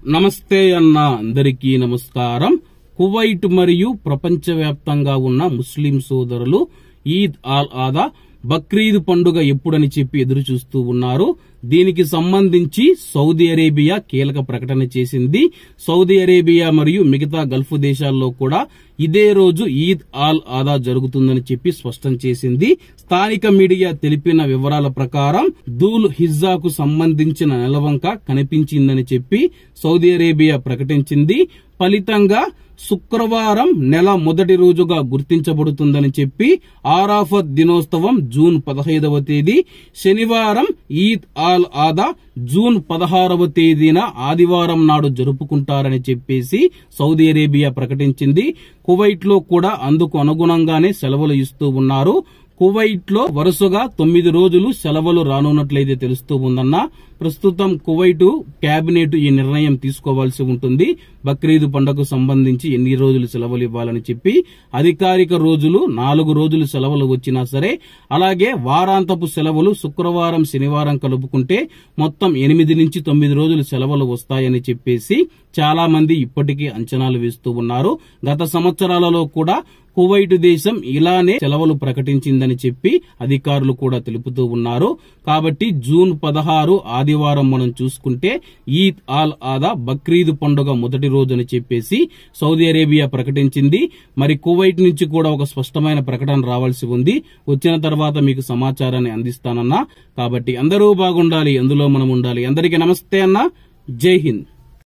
నమస్తే అన్న అందరికీ నమస్కారం. కువైట్ మరియు ప్రపంచవ్యాప్తంగా ఉన్న ముస్లిం సోదరులు ఈద్ ఆల్ ఆదా బక్రీద్ పండుగ ఎప్పుడని చెప్పి ఎదురు చూస్తూ ఉన్నారు. దీనికి సంబంధించి సౌదీ అరేబియా కీలక ప్రకటన చేసింది. సౌదీ అరేబియా మరియు మిగతా గల్ఫ్ దేశాల్లో కూడా ఇదే రోజు ఈద్ ఆల్ ఆదా జరుగుతుందని చెప్పి స్పష్టం చేసింది. స్థానిక మీడియా తెలిపిన వివరాల ప్రకారం దూల్ హిజ్జాకు సంబంధించిన నెలవంక కనిపించిందని చెప్పి సౌదీ అరేబియా ప్రకటించింది. ఫలితంగా శుక్రవారం నెల మొదటి రోజుగా గుర్తించబడుతుందని చెప్పి ఆరాఫత్ దినోత్సవం జూన్ 15వ తేదీ, శనివారం ఈద్ ఆల్ ఆదా జూన్ 16వ తేదీన ఆదివారం నాడు జరుపుకుంటారని చెప్పేసి సౌదీ అరేబియా ప్రకటించింది. కువైట్ లో కూడా అందుకు అనుగుణంగానే సెలవులు ఇస్తూ ఉన్నారు. కువైట్ లో వరుసగా 9 రోజులు సెలవులు రానున్నట్లయితే తెలుస్తూ ఉందన్న. ప్రస్తుతం కువైట్ కేబినెట్ ఈ నిర్ణయం తీసుకోవాల్సి ఉంటుంది. బక్రీద్ పండుగకు సంబంధించి ఎన్ని రోజులు సెలవులు ఇవ్వాలని చెప్పి అధికారిక రోజులు 4 రోజులు సెలవులు వచ్చినా సరే, అలాగే వారాంతపు సెలవులు శుక్రవారం శనివారం కలుపుకుంటే మొత్తం 8 నుంచి 9 రోజులు సెలవులు వస్తాయని చెప్పేసి చాలా మంది ఇప్పటికీ అంచనాలు వేస్తూ ఉన్నారు. గత సంవత్సరాలలో కూడా కువైట్ దేశం ఇలానే సెలవులు ప్రకటించిందని చెప్పి అధికారులు కూడా తెలుపుతూ ఉన్నారు. కాబట్టి జూన్ 16 ఆదివారం మనం చూసుకుంటే ఈద్ ఆల్ ఆదా బక్రీద్ పండుగ మొదటి రోజు అని చెప్పేసి సౌదీ అరేబియా ప్రకటించింది. మరి కువైట్ నుంచి కూడా ఒక స్పష్టమైన ప్రకటన రావాల్సి ఉంది. వచ్చిన తర్వాత మీకు సమాచారాన్ని అందిస్తానన్నా. కాబట్టి అందరూ బాగుండాలి, అందులో మనం ఉండాలి. అందరికీ నమస్తే అన్న. జై హింద్.